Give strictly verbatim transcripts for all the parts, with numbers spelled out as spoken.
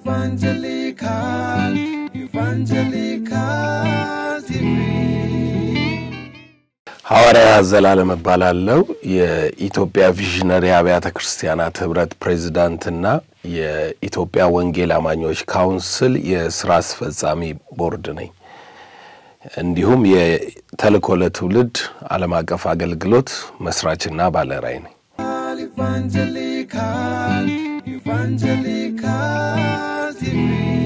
Evangelical, Evangelical T V. ሐዋርያ ዘላለም እባላለሁ የኢትዮጵያ ቪዥነሪ አብያተ ክርስቲያናት ህብረት ፕሬዝዳንትና የኢትዮጵያ ወንጌል አማኞች ካውንስል የሥራ አስፈጻሚ ቦርድ ነኝ እንዲሁም የተልእኮ ለትውልድ ዓለም አቀፍ አገልግሎት መስራችና ባለራዕይ ነኝ Evangelical Evangelical T V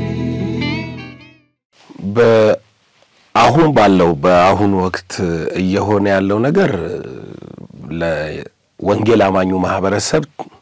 በአሁን ባለው በአሁን ወቅት እየሆነ ያለው ነገር ለወንጌል አማኙ ማህበረሰብ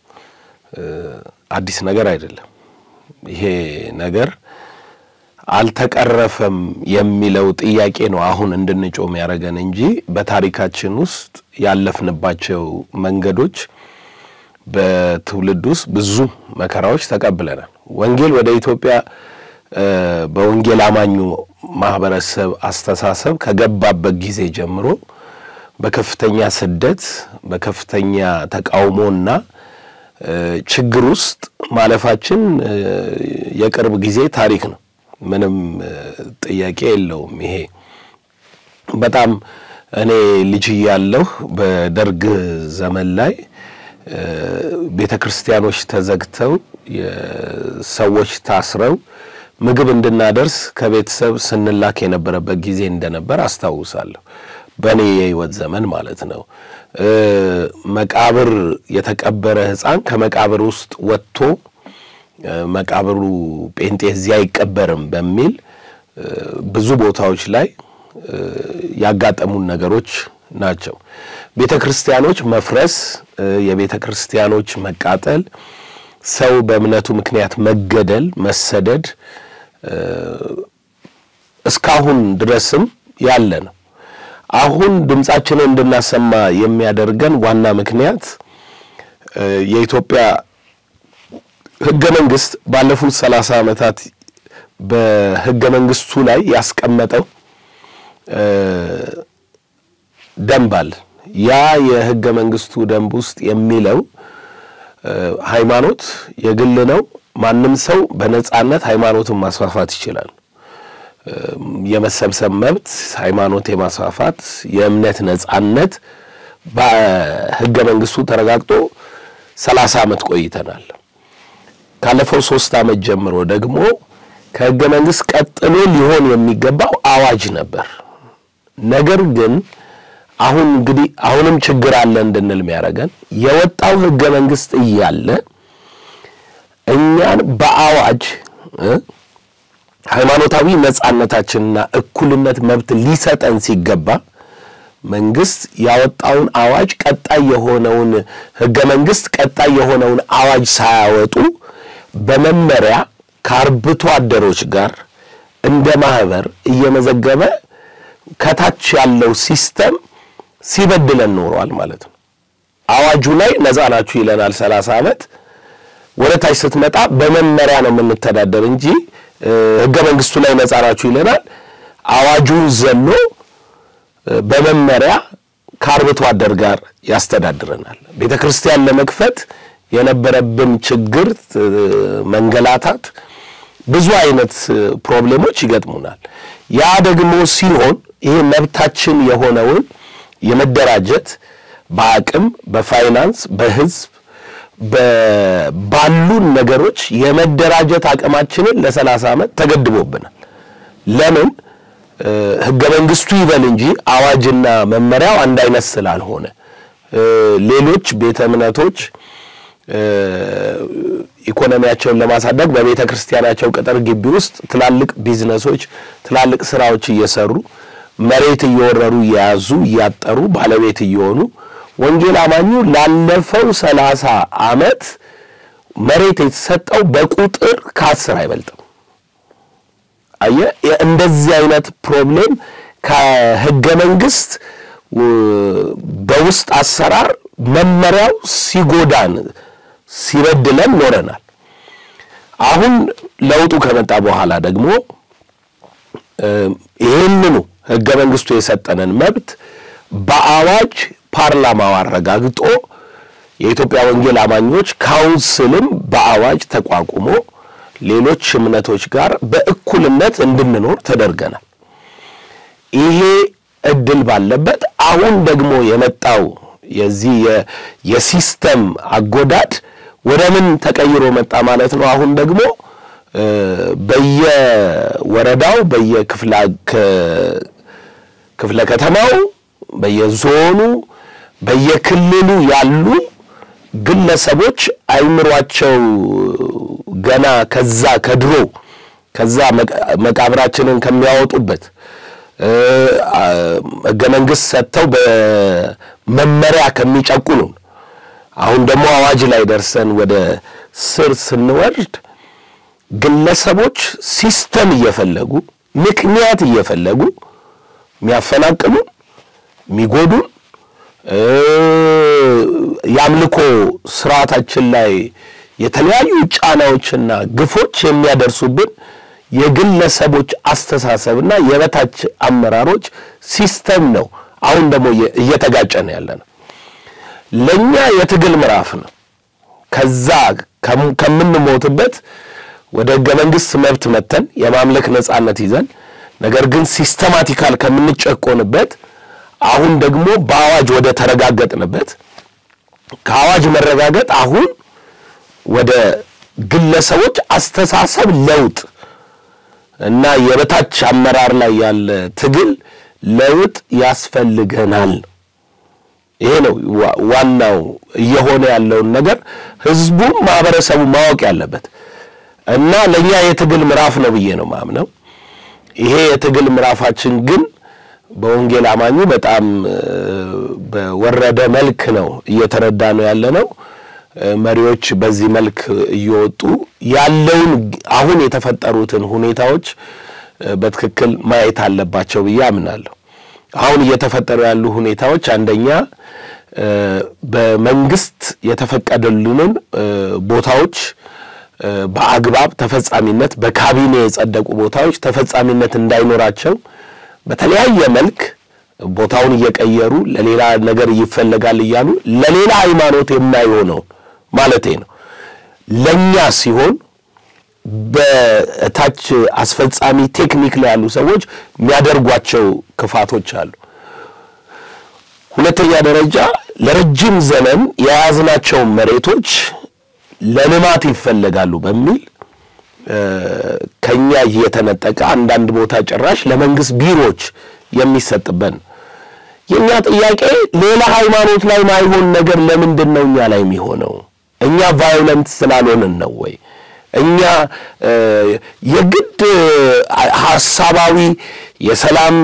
አዲስ ነገር አይደለም ይሄ ነገር አልተቀረፈም የሚለው ጥያቄ ነው አሁን እንድንጮም ያረጋን እንጂ በታሪካችን ውስጥ ያለፍንባቸው መንገዶች በትውልድ ውስጥ ብዙ መከራዎች ተቀብለናል ወንጌል ወደ ኢትዮጵያ በወንጌል አማኙ ማህበረሰብ አስተሳሰብ ከገባበት ጊዜ ጀምሮ በከፍተኛ ስደት በከፍተኛ ተቃውሞና ችግር ውስጥ ማለፋችን የቅርብ ጊዜ ታሪክ ነው ምንም ጥያቄ የለውም ይሄ በጣም እኔ ልጅ ያለሁ በደርግ ዘመን ላይ ቤተክርስቲያኖች ተዘግተው የሰዎች ታስረው ምግብ እንድናደርስ ከቤተሰብ ስንላክ የነበረበት ጊዜ እንደነበር አስተዋውሳለሁ በኔ የህይወት ዘመን ማለት ነው መቃብር የተቀበረ ህፃን ከመቃብር ውስጥ ወጥቶ መቃብሩ ጴንጤዚያ ይቀበርም በሚል ብዙ ቦታዎች ላይ ያጋጠሙን ነገሮች ናቸው ቤተክርስቲያኖች መፍረስ የቤተክርስቲያኖች መቃጠል ሰው በእምነቱ ምክንያት መገደል መሰደድ እስካሁን ድረስም ያለ ነው አሁን ድምጻችንን እንድናሰማ የሚያደርገን ዋና ምክንያት የኢትዮጵያ ህገ መንግስት ባለፉት ሰላሳ ዓመታት በህገ መንግስቱ ላይ ያስቀመጠው ደንባል ያ የህገ መንግስቱ ደንብ ውስጥ የሚለው ሃይማኖት የግል ነው ማንንም ሰው በነጻነት ሃይማኖቱን ማስፋፋት ይችላል የመሰብሰብ መብት ሃይማኖት የማስፋፋት የእምነት ነጻነት በህገ መንግስቱ ተረጋግጦ ሰላሳ ዓመት ቆይተናል ካለፈው ሶስት ዓመት ጀምሮ ደግሞ ከህገ መንግስት ቀጥሎ ሊሆን የሚገባው አዋጅ ነበር ነገር ግን አሁን እንግዲህ አሁንም ችግር አለ እንድንል የሚያረጋን የወጣው ህገ መንግስት እያለ እኛን በአዋጅ ሃይማኖታዊ ነጻነታችንና እኩልነት መብት ሊሰጠን ሲገባ መንግስት ያወጣውን አዋጅ ቀጣይ የሆነውን ህገ መንግስት ቀጣይ የሆነውን አዋጅ ሳያወጡ በመመሪያ ካርብቶ አደሮች ጋር እንደ ማህበር እየመዘገበ ከታች ያለው ሲስተም ሲበድለን ኖሯል ማለት ነው አዋጁ ላይ ነፃናችሁ ይለናል ሰላሳ ዓመት ወለታች ስትመጣ በመመሪያ ነው የምንተዳደር እንጂ ህገ መንግስቱ ላይ ነፃናችሁ ይለናል አዋጁን ዘሎ በመመሪያ ካርብቶ አደር ጋር ያስተዳድረናል ቤተክርስቲያን ለመክፈት የነበረብን ችግር መንገላታት ብዙ አይነት ፕሮብሌሞች ይገጥሙናል ያ ደግሞ ሲሆን ይሄ መብታችን የሆነውን የመደራጀት በአቅም በፋይናንስ በህዝብ በባሉን ነገሮች የመደራጀት አቅማችንን ለ30 ዓመት ተገድቦብናል ለምን ህገ መንግስቱ ይበል እንጂ አዋጅና መመሪያው አንድ አይነት ስላልሆነ ሌሎች ቤተ እምነቶች ኢኮኖሚያቸውን ለማሳደግ በቤተ ክርስቲያናቸው ቅጥር ግቢ ውስጥ ትላልቅ ቢዝነሶች ትላልቅ ስራዎች እየሰሩ መሬት እየወረሩ ያዙ ያጠሩ ባለቤት እየሆኑ ወንጌል አማኙ ላለፈው ሰላሳ ዓመት መሬት የተሰጠው በቁጥር ከአስር አይበልጥም አየ እንደዚህ አይነት ፕሮብሌም ከህገ መንግስት በውስጥ አሰራር መመሪያው ሲጎዳን ሲበድለን ኖረናል አሁን ለውጡ ከመጣ በኋላ ደግሞ ይሄንኑ ህገ መንግስቱ የሰጠነን መብት በአዋጅ ፓርላማው አረጋግጦ የኢትዮጵያ ወንጌል አማኞች ካውንስልም በአዋጅ ተቋቁሞ ሌሎች እምነቶች ጋር በእኩልነት እንድንኖር ተደርገናል ይሄ እድል ባለበት አሁን ደግሞ የመጣው የዚህ የሲስተም አጎዳድ ወደምን ተቀይሮ መጣ ማለት ነው አሁን ደግሞ በየወረዳው በየክፍለ ክፍለ ከተማው በየዞኑ በየክልሉ ያሉ ግለሰቦች አይምሯቸው ገና ከዛ ከድሮ ከዛ መቃብራችንን ከሚያወጡበት ገመንግስት ሰጥተው በመመሪያ ከሚጨቁኑ አሁን ደግሞ አዋጅ ላይ ደርሰን ወደ ስር ስንወርድ ግለሰቦች ሲስተም እየፈለጉ ምክንያት እየፈለጉ የሚያፈናቅሉ የሚጎዱ ያምልኮ ስርዓታችን ላይ የተለያዩ ጫናዎችና ግፎች የሚያደርሱብን የግለሰቦች አስተሳሰብና የበታች አመራሮች ሲስተም ነው አሁን ደግሞ እየተጋጨነ ያለነው ለኛ የትግል ምዕራፍ ነው ከዛ ከምንሞትበት ወደ ገመንግስት መብት መተን የማምለክ ነጻነት ይዘን ነገር ግን ሲስተማቲካል ከምንጨቆንበት አሁን ደግሞ በአዋጅ ወደ ተረጋገጥንበት ከአዋጅ መረጋገጥ አሁን ወደ ግለሰቦች አስተሳሰብ ለውጥ እና የበታች አመራር ላይ ያለ ትግል ለውጥ ያስፈልገናል ይሄ ነው ዋናው የሆነ ያለው ነገር ህዝቡ ማህበረሰቡ ማወቅ ያለበት እና ለኛ የትግል ምዕራፍ ነው ብዬ ነው ማምነው ይሄ የትግል ምዕራፋችን ግን በወንጌል አማኙ በጣም በወረደ መልክ ነው እየተረዳ ነው ያለነው መሪዎች በዚህ መልክ እየወጡ ያለውን አሁን የተፈጠሩትን ሁኔታዎች በትክክል ማየት አለባቸው ብዬ አምናለሁ አሁን እየተፈጠሩ ያሉ ሁኔታዎች አንደኛ በመንግስት የተፈቀደሉንን ቦታዎች በአግባብ ተፈጻሚነት በካቢኔ የጸደቁ ቦታዎች ተፈጻሚነት እንዳይኖራቸው በተለያየ መልክ ቦታውን እየቀየሩ ለሌላ ነገር ይፈልጋል ይያሉ ለሌላ ሃይማኖት የማይሆነው ማለቴ ነው ለኛ ሲሆን በታች አስፈጻሚ ቴክኒክ ላይ ያሉ ሰዎች የሚያደርጓቸው ክፋቶች አሉ ሁለተኛ ደረጃ ለረጅም ዘመን የያዝናቸው መሬቶች ለልማት ይፈልጋሉ በሚል ከኛ እየተነጠቀ አንዳንድ ቦታ ጭራሽ ለመንግስት ቢሮዎች የሚሰጥበን የኛ ጥያቄ ሌላ ሃይማኖት ላይ ማይሆን ነገር ለምንድን ነው እኛ ላይ የሚሆነው እኛ ቫዮለንት ስላልሆነን ነው ወይ እኛ የግድ ሐሳባዊ የሰላም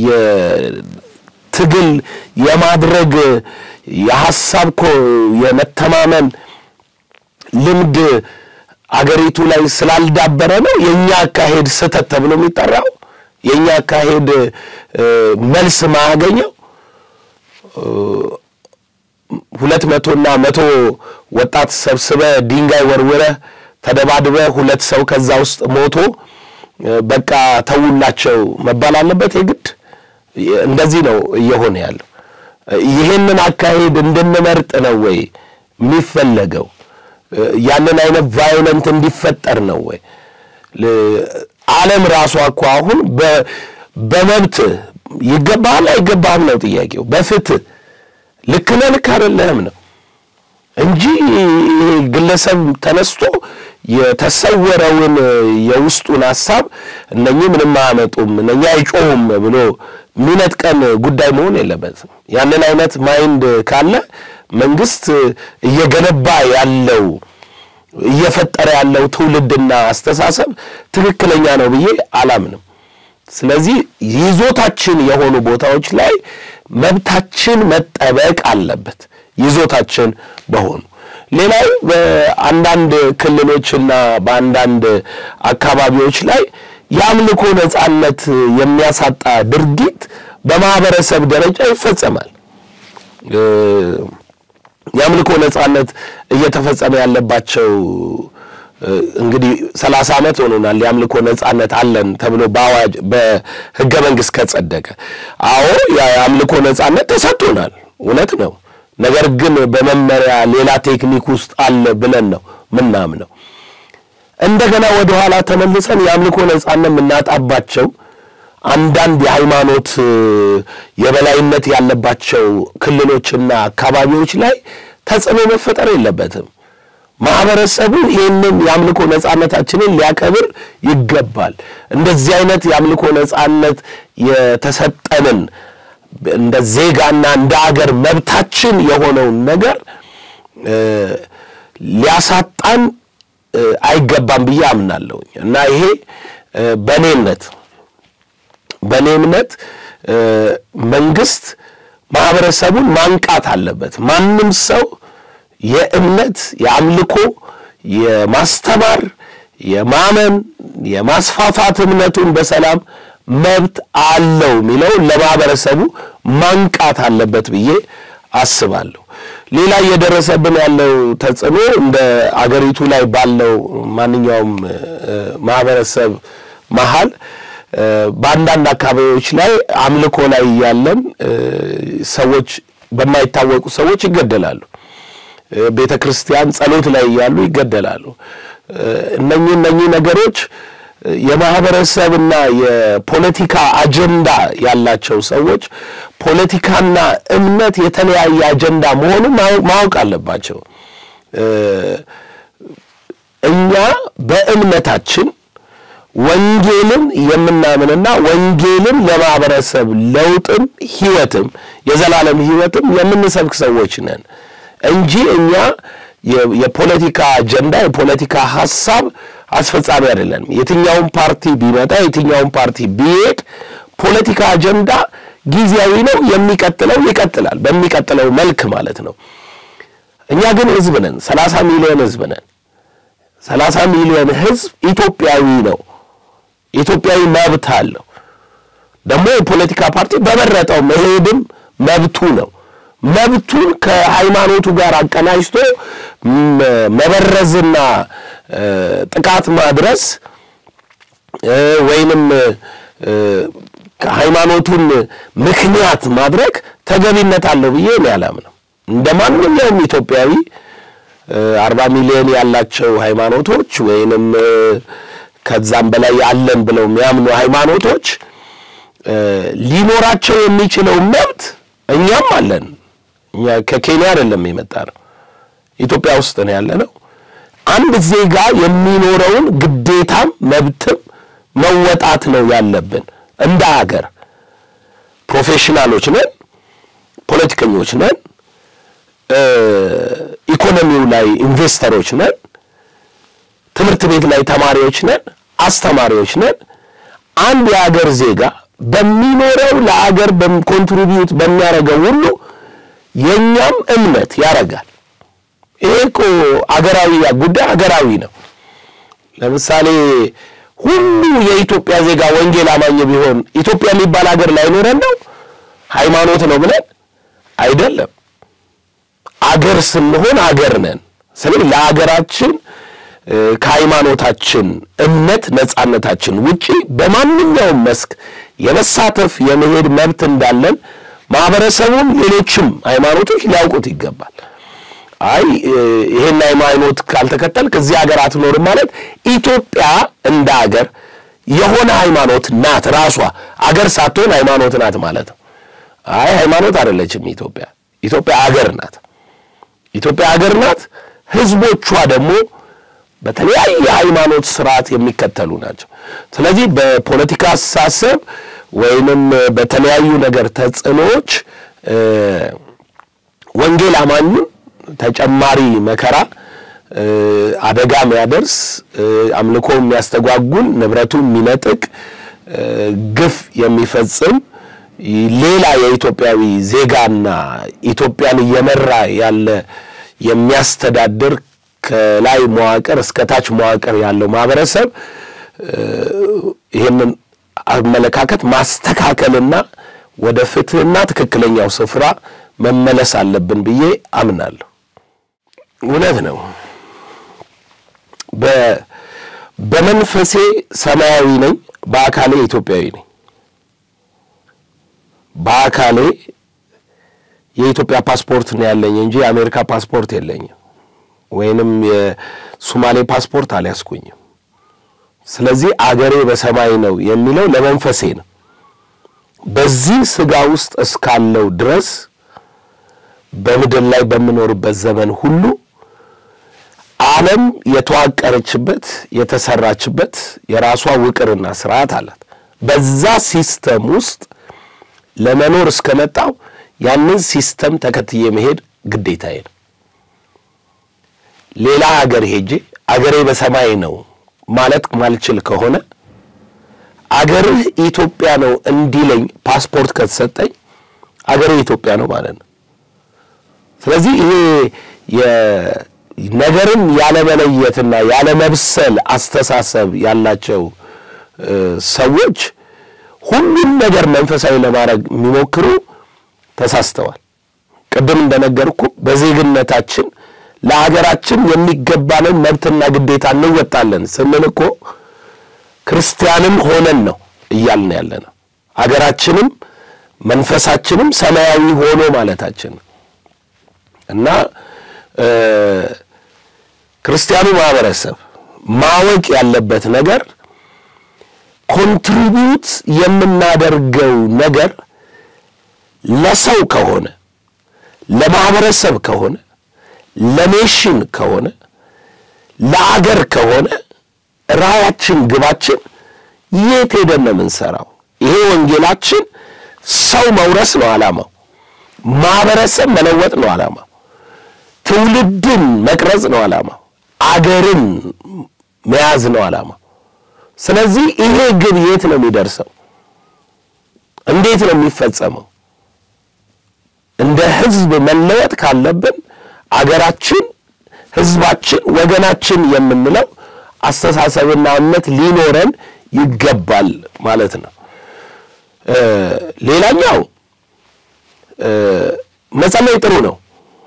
የትግል የማድረግ የሐሳብ የመተማመን ልምድ አገሪቱ ላይ ስላልዳበረ ነው የኛ አካሄድ ስተት ተብሎ የሚጠራው የኛ አካሄድ መልስ ማያገኘው ሁለት መቶ እና መቶ ወጣት ሰብስበ ድንጋይ ወርወረ ተደባድበ ሁለት ሰው ከዛ ውስጥ ሞቶ በቃ ተውላቸው መባል አለበት የግድ እንደዚህ ነው እየሆነ ያለው ይሄንን አካሄድ እንደምመርጥ ነው ወይ የሚፈልገው ያንን አይነት ቫዮለንት እንዲፈጠር ነው ወይ ዓለም ራሱ አቋ አሁን በመብት ይገባል አይገባም ነው ጥያቄው በፍትህ ልክነ ልክ አይደለም ነው እንጂ ግለሰብ ተነስቶ የተሰወረውን የውስጡን ሐሳብ እነኚህ ምንም ማመጡም እነኛ አይጮሁም ብሎ ሚነጥቀን ጉዳይ መሆን የለበትም ያንን አይነት ማይንድ ካለ መንግስት እየገነባ ያለው እየፈጠረ ያለው ትውልድና አስተሳሰብ ትክክለኛ ነው ብዬ አላምንም ስለዚህ ይዞታችን የሆኑ ቦታዎች ላይ መብታችን መጠበቅ አለበት ይዞታችን በሆኑ ሌላው በአንዳንድ ክልሎችና በአንዳንድ አካባቢዎች ላይ ያምልኮ ነጻነት የሚያሳጣ ድርጊት በማህበረሰብ ደረጃ ይፈጸማል ያምልኮ ነጻነት እየተፈጸመ ያለባቸው እንግዲህ ሰላሳ አመት ሆኖናል ያምልኮ ነጻነት አለን ተብሎ ባዋጅ በህገ መንግስት ከጸደቀ አዎ ያምልኮ ነጻነት ተሰጥቶናል እውነት ነው ነገር ግን በመመሪያ ሌላ ቴክኒክ ውስጥ አለ ብለን ነው ምናምነው እንደገና ወደ ኋላ ተመልሰን ያምልኮ ነጻነት ምናጣባቸው አንዳንድ የሃይማኖት የበላይነት ያለባቸው ክልሎችና አካባቢዎች ላይ ተጽዕኖ መፈጠር የለበትም ማህበረሰቡ ይሄንን ያምልኮ ነጻነታችንን ሊያከብር ይገባል እንደዚህ አይነት ያምልኮ ነጻነት የተሰጠንን እንደ ዜጋና እንደ ሀገር መብታችን የሆነው ነገር ሊያሳጣን አይገባም ብዬ አምናለሁ እና ይሄ በኔነት በኔነት መንግስት ማህበረሰቡን ማንቃት አለበት ማንንም ሰው የእምነት የአምልኮ የማስተማር የማመን የማስፋፋት እምነቱን በሰላም መብት አለው ሚለው ለማህበረሰቡ ማንቃት አለበት ብዬ አስባለሁ ሌላ እየደረሰብን ያለው ተጽዕኖ እንደ አገሪቱ ላይ ባለው ማንኛውም ማህበረሰብ መሃል ባንዳንድ አካባቢዎች ላይ አምልኮ ላይ ያለን ሰዎች በማይታወቁ ሰዎች ይገደላሉ ቤተክርስቲያን ጸሎት ላይ ያሉ ይገደላሉ እነኚህ እነኚህ ነገሮች የማህበረሰብና የፖለቲካ አጀንዳ ያላቸው ሰዎች ፖለቲካና እምነት የተለያየ አጀንዳ መሆኑን ማወቅ አለባቸው እኛ በእምነታችን ወንጌልን የምናምንና ወንጌልን ለማህበረሰብ ለውጥም ህይወትም የዘላለም ህይወትም የምንሰብክ ሰዎች ነን እንጂ እኛ የፖለቲካ አጀንዳ የፖለቲካ ሐሳብ አስፈጻሚ አይደለም የትኛውም ፓርቲ ቢመጣ የትኛውም ፓርቲ ቢሄድ ፖለቲካ አጀንዳ ጊዜያዊ ነው የሚቀጥለው ይቀጥላል በሚቀጥለው መልክ ማለት ነው እኛ ግን ህዝብ ነን ሰላሳ ሚሊዮን ህዝብ ነን ሰላሳ ሚሊዮን ህዝብ ኢትዮጵያዊ ነው ኢትዮጵያዊ መብት አለው ደግሞ የፖለቲካ ፓርቲ በመረጠው መሄድም መብቱ ነው መብቱን ከሃይማኖቱ ጋር አቀናጅቶ መበረዝና ጥቃት ማድረስ ወይንም ከሃይማኖቱን ምክንያት ማድረግ ተገቢነት አለው ብዬ ነው ያላምነው እንደማንኛውም ኢትዮጵያዊ አርባ ሚሊዮን ያላቸው ሃይማኖቶች ወይንም ከዛም በላይ ያለን ብለው የሚያምኑ ሃይማኖቶች ሊኖራቸው የሚችለው መብት እኛም አለን እኛ ከኬንያ አይደለም የመጣነው ኢትዮጵያ ውስጥ ነው ያለነው አንድ ዜጋ የሚኖረውን ግዴታም መብትም መወጣት ነው ያለብን እንደ ሀገር ፕሮፌሽናሎች ነን ፖለቲከኞች ነን ኢኮኖሚው ላይ ኢንቨስተሮች ነን ትምህርት ቤት ላይ ተማሪዎች ነን አስተማሪዎች ነን አንድ የሀገር ዜጋ በሚኖረው ለሀገር በኮንትሪቢዩት በሚያደርገው ሁሉ የኛም እምነት ያረጋል እኮ አገራዊ ጉዳይ አገራዊ ነው ለምሳሌ ሁሉ የኢትዮጵያ ዜጋ ወንጌል አማኝ ቢሆን ኢትዮጵያ የሚባል ሀገር ላይ ኖረን ነው ሃይማኖት ነው ብለን አይደለም አገር ስንሆን አገር ነን ስለዚህ ለሀገራችን ከሃይማኖታችን እምነት ነጻነታችን ውጪ በማንኛውም መስክ የመሳተፍ የመሄድ መብት እንዳለን ማህበረሰቡም ሌሎችም ሃይማኖቶች ሊያውቁት ይገባል አይ ይሄን ሃይማኖት ካልተከተልክ እዚህ ሀገር አትኖርም ማለት ኢትዮጵያ እንደ ሀገር የሆነ ሃይማኖት ናት ራሷ ሀገር ሳትሆን ሃይማኖት ናት ማለት ነው አይ ሃይማኖት አይደለችም ኢትዮጵያ ኢትዮጵያ ሀገር ናት ኢትዮጵያ ሀገር ናት ህዝቦቿ ደግሞ በተለያየ ሃይማኖት ስርዓት የሚከተሉ ናቸው ስለዚህ በፖለቲካ አሳሰብ ወይንም በተለያዩ ነገር ተጽዕኖች ወንጌል አማኙን ተጨማሪ መከራ አደጋ የሚያደርስ አምልኮ የሚያስተጓጉል ንብረቱ የሚነጥቅ ግፍ የሚፈጽም ሌላ የኢትዮጵያዊ ዜጋና ኢትዮጵያን እየመራ ያለ የሚያስተዳድር ከላይ መዋቅር እስከ ታች መዋቅር ያለው ማህበረሰብ ይሄንን አመለካከት ማስተካከልና ወደ ፍትህና ትክክለኛው ስፍራ መመለስ አለብን ብዬ አምናለሁ እውነት ነው በ በመንፈሴ ሰማያዊ ነኝ በአካሌ ኢትዮጵያዊ ነኝ በአካሌ የኢትዮጵያ ፓስፖርት ነው ያለኝ እንጂ የአሜሪካ ፓስፖርት የለኝም ወይንም የሶማሌ ፓስፖርት አልያዝኩኝም ስለዚህ አገሬ በሰማይ ነው የሚለው ለመንፈሴ ነው በዚህ ስጋ ውስጥ እስካለው ድረስ በመድር ላይ በመኖርበት ዘመን ሁሉ ዓለም የተዋቀረችበት የተሰራችበት የራሷ ውቅርና ስርዓት አላት በዛ ሲስተም ውስጥ ለመኖር እስከመጣው ያንን ሲስተም ተከትዬ መሄድ ግዴታዬ ነው ሌላ ሀገር ሄጄ አገሬ በሰማይ ነው ማለት ማልችል ከሆነ አገርህ ኢትዮጵያ ነው እንዲለኝ ፓስፖርት ከተሰጠኝ አገሬ ኢትዮጵያ ነው ማለት ነው ስለዚህ ይሄ የነገርን ያለ መለየትና ያለ መብሰል አስተሳሰብ ያላቸው ሰዎች ሁሉም ነገር መንፈሳዊ ለማድረግ የሚሞክሩ ተሳስተዋል ቀደም እንደነገርኩ በዜግነታችን ለሀገራችን የሚገባንን መብትና ግዴታ እንወጣለን ስንልኮ ክርስቲያንም ሆነን ነው ይያልን ያለና ሀገራችንም መንፈሳችንም ሰማያዊ ሆኖ ማለታችን እና ክርስቲያኑ ማህበረሰብ ማወቅ ያለበት ነገር ኮንትሪቢዩት የምናደርገው ነገር ለሰው ከሆነ ለማህበረሰብ ከሆነ ለኔሽን ከሆነ ለአገር ከሆነ ራያችን ግባችን የት ሄደን ነው የምንሰራው ይሄ ወንጌላችን ሰው መውረስ ነው ዓላማው ማህበረሰብ መለወጥ ነው ዓላማው ትውልድን መቅረጽ ነው ዓላማው አገርን መያዝ ነው ዓላማው ስለዚህ ይሄ ግብ የት ነው የሚደርሰው እንዴት ነው የሚፈጸመው እንደ ህዝብ መለወጥ ካለብን አገራችን ህዝባችን ወገናችን የምንለው አስተሳሰብና እምነት ሊኖረን ይገባል ማለት ነው ሌላኛው መጸለይ ጥሩ ነው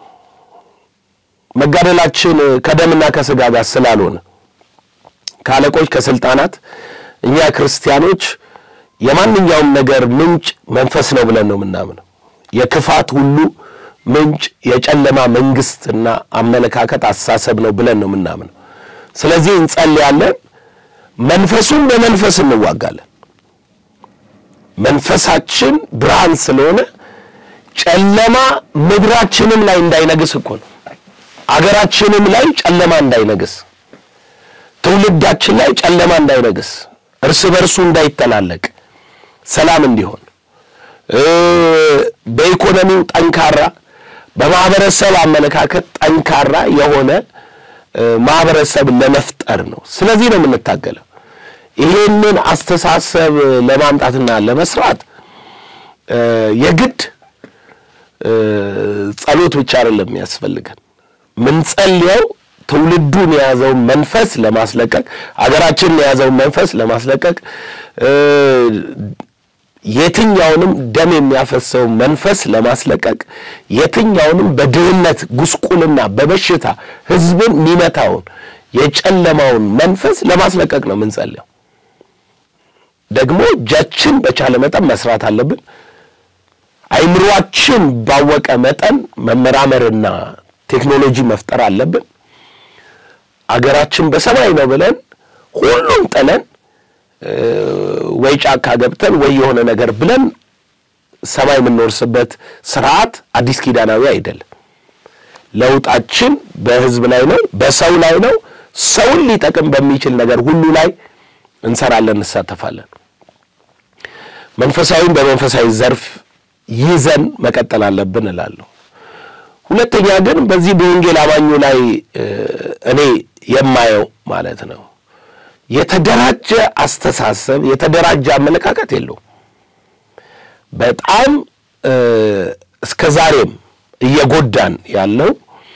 መጋደላችን ከደምና ከስጋ ጋር ስላልሆነ ካለቆች ከስልጣናት እኛ ክርስቲያኖች የማንኛውም ነገር ምንጭ መንፈስ ነው ብለን ነው የምናምነው የክፋት ሁሉ ምንጭ የጨለማ መንግስትና አመለካከት አሳሰብ ነው ብለን ነው የምናምነው ስለዚህ እንጸልያለን መንፈሱን በመንፈስ እንዋጋለን መንፈሳችን ብርሃን ስለሆነ ጨለማ ምድራችንም ላይ እንዳይነግስ እኮ ነው አገራችንም ላይ ጨለማ እንዳይነግስ ትውልዳችን ላይ ጨለማ እንዳይነግስ እርስ በርሱ እንዳይተላለቅ ሰላም እንዲሆን በኢኮኖሚው ጠንካራ በማህበረሰብ አመለካከት ጠንካራ የሆነ ማህበረሰብ ለመፍጠር ነው ስለዚህ ነው የምንታገለው ይሄንን አስተሳሰብ ለማምጣትና ለመስራት የግድ ጸሎት ብቻ አይደለም ያስፈልጋል ምን ጸልየው ትውልዱን ያዘው መንፈስ ለማስለቀቅ አገራችንን ያዘው መንፈስ ለማስለቀቅ የትኛውንም ደም የሚያፈሰው መንፈስ ለማስለቀቅ የትኛውንም በድህነት ጉስቁልና በበሽታ ህዝብን ሚመታውን የጨለማውን መንፈስ ለማስለቀቅ ነው ምን ጸልየው ደግሞ ጃችን በቻለ መጠን መስራት አለብን አይምሮአችን ባወቀ መጠን መመራመርና ቴክኖሎጂ መፍጠር አለብን አገራችን በሰማይ ነው ብለን ሁሉም ጠለን ወይ ጫካ ገብተን ወይ የሆነ ነገር ብለን ሰማይ ምንወርስበት ስርዓት አዲስ ኪዳናዊ አይደለም ለውጣችን በህዝብ ላይ ነው በሰው ላይ ነው ሰውን ሊጠቅም በሚችል ነገር ሁሉ ላይ እንሰራለን እንሳተፋለን መንፈሳዊን በመንፈሳዊ ዘርፍ ይዘን መቀጠል አለብን እላለሁ ሁለተኛ ግን በዚህ በወንጌል አማኙ ላይ እኔ የማየው ማለት ነው የተደራጀ አስተሳሰብ የተደራጀ አመለካከት የለው በጣም እስከዛሬም እየጎዳን ያለው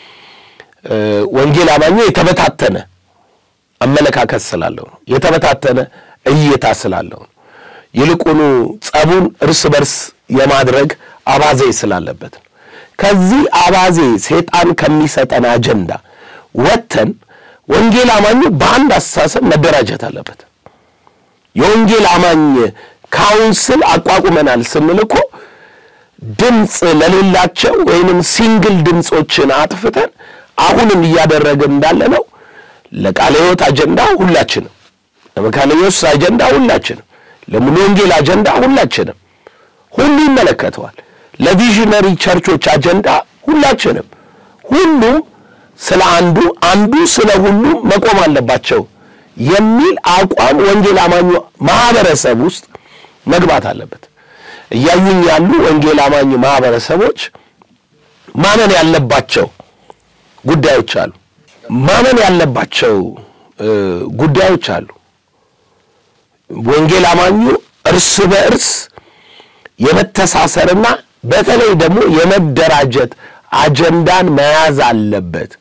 ወንጌል አማኙ የተበታተነ አመለካከት ስላለው የተበታተነ እይታ ስላለው ይልቁኑ ጸቡን እርስ በርስ የማድረግ አባዜ ስላለበት ከዚህ አባዜ ሰይጣን ከሚሰጠን አጀንዳ ወተን ወንጌል አማኙ በአንድ አስተሳሰብ መደራጀት አለበት የወንጌል አማኝ ካውንስል አቋቁመናል ስንልኮ ድምጽ ለሌላቸው ወይንም ሲንግል ድምጾችን አጥፍተን አሁንም እያደረገ እንዳለ ነው ለቃለ ሕይወት አጀንዳ ሁላችንም ለመካነ ኢየሱስ አጀንዳ ሁላችንም ለሙሉ ወንጌል አጀንዳ ሁላችንም ሁሉ ይመለከተዋል ለቪዥነሪ ቸርቾች አጀንዳ ሁላችንም ሁሉ ስለ አንዱ አንዱ ስለ ሁሉ መቆም አለባቸው የሚል አቋም ወንጌል አማኙ ማህበረሰብ ውስጥ መግባት አለበት እያዩኝ ያሉ ወንጌል አማኙ ማህበረሰቦች ማመን ያለባቸው ጉዳዮች አሉ ማመን ያለባቸው ጉዳዮች አሉ ወንጌል አማኙ እርስ በእርስ የመተሳሰርና በተለይ ደግሞ የመደራጀት አጀንዳን መያዝ አለበት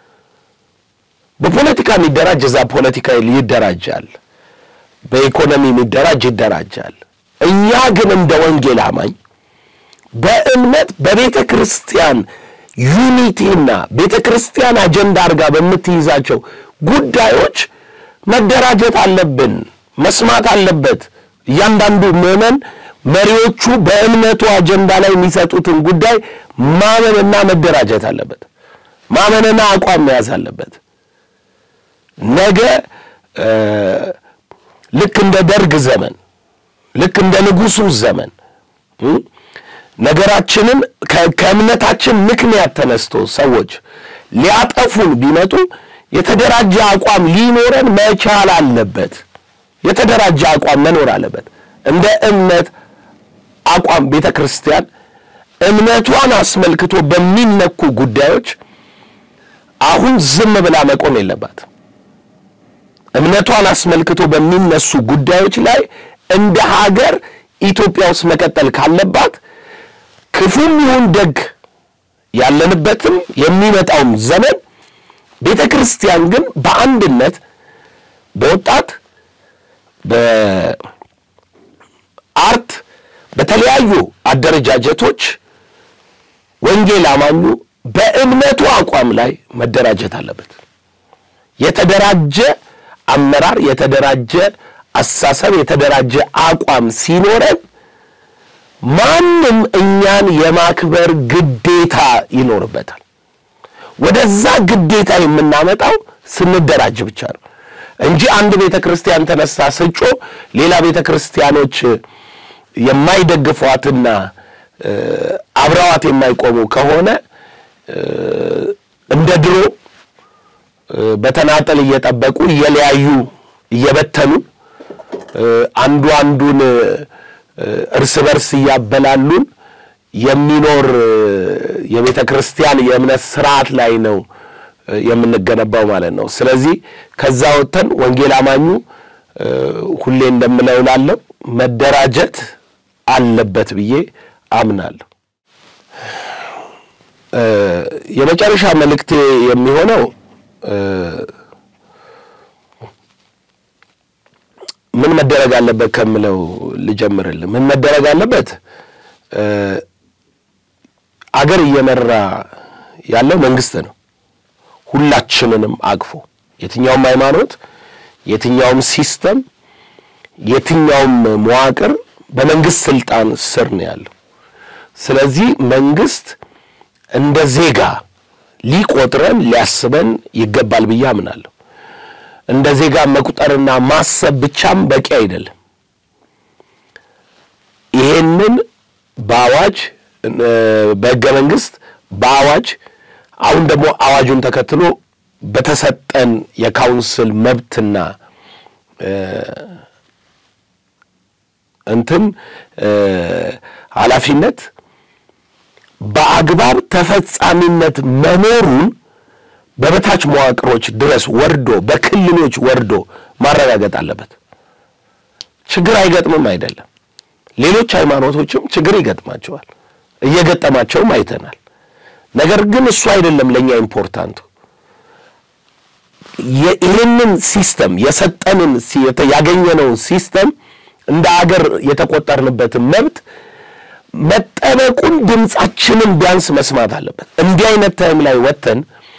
በፖለቲካ የሚደራጅ እዛ ፖለቲካ ይደራጃል በኢኮኖሚ የሚደራጅ ይደራጃል እኛ ግን እንደ ወንጌል አማኝ በእምነት በቤተ ክርስቲያን ዩኒቲና ቤተ ክርስቲያን አጀንዳ አርጋ በመትይዛቸው ጉዳዮች መደራጀት አለብን መስማት አለበት ያንዳንዱ ምዕመን መሪዎቹ በእምነቱ አጀንዳ ላይ የሚሰጡትን ጉዳይ ማመንና መደራጀት አለበት ማመንና አቋም መያዝ አለበት ነገ ልክ እንደ ደርግ ዘመን ልክ እንደ ንጉሱ ዘመን ነገራችንን ከእምነታችን ምክንያት ተነስቶ ሰዎች ሊያጠፉን ቢመጡ የተደራጀ አቋም ሊኖረን መቻል አለበት የተደራጀ አቋም መኖር አለበት እንደ እምነት አቋም ቤተ ክርስቲያን እምነቷን አስመልክቶ በሚነኩ ጉዳዮች አሁን ዝም ብላ መቆም የለባት እምነቷን አስመልክቶ በሚነሱ ጉዳዮች ላይ እንደ ሀገር ኢትዮጵያ ውስጥ መቀጠል ካለባት ክፉም ይሁን ደግ ያለንበትም የሚመጣው ዘመን ቤተ ክርስቲያን ግን በአንድነት በወጣት በአርት በተለያዩ አደረጃጀቶች ወንጌል አማኙ በእምነቱ አቋም ላይ መደራጀት አለበት የተደራጀ አመራር የተደራጀ አሳሰብ የተደራጀ አቋም ሲኖረን ማንንም እኛን የማክበር ግዴታ ይኖርበታል ወደዛ ግዴታ የምናመጣው ስንደራጅ ብቻ ነው እንጂ አንድ ቤተ ክርስቲያን ተነሳ ስጮ ሌላ ቤተ ክርስቲያኖች የማይደግፏትና አብራዋት የማይቆሙ ከሆነ እንደ ድሮ በተናጠል እየተጠበቁ እየለያዩ እየበተኑ አንዱ አንዱን እርስ በርስ ያበላሉን የሚኖር የቤተ ክርስቲያን የእምነት ስርዓት ላይ ነው የምንገነባው ማለት ነው ስለዚህ ከዛ ወተን ወንጌል አማኙ ሁሌ እንደምለው ላለው መደራጀት አለበት ብዬ አምናለሁ የመጨረሻ መልእክቴ የሚሆነው ምን መደረግ አለበት ከመለው ልጀምርልህ ምን መደረግ አለበት አገር እየመራ ያለው መንግስት ነው ሁላችንንም አቅፎ የትኛውም ሃይማኖት የትኛውም ሲስተም የትኛውም መዋቅር በመንግስት ስልጣን ስር ነው ያለው ስለዚህ መንግስት እንደ ዜጋ ሊቆጥረን ሊያስበን ይገባል ብዬ አምናለሁ እንደ ዜጋ መቁጠርና ማሰብ ብቻም በቂ አይደለም ይሄንን ባዋጅ በሕገ መንግስት ባዋጅ አሁን ደግሞ አዋጁን ተከትሎ በተሰጠን የካውንስል መብትና እንትን ኃላፊነት በአግባብ ተፈጻሚነት መኖሩን በበታች መዋቅሮች ድረስ ወርዶ በክልሎች ወርዶ ማረጋገጥ አለበት ችግር አይገጥምም አይደለም ሌሎች ሃይማኖቶችም ችግር ይገጥማቸዋል እየገጠማቸውም አይተናል ነገር ግን እሱ አይደለም ለኛ ኢምፖርታንት ይሄንን ሲስተም የሰጠንን ያገኘነው ሲስተም እንደ ሀገር የተቆጠርንበት መብት መጠበቁን ድምጻችንን ቢያንስ መስማት አለበት እንዲህ አይነት ታይም ላይ ወተን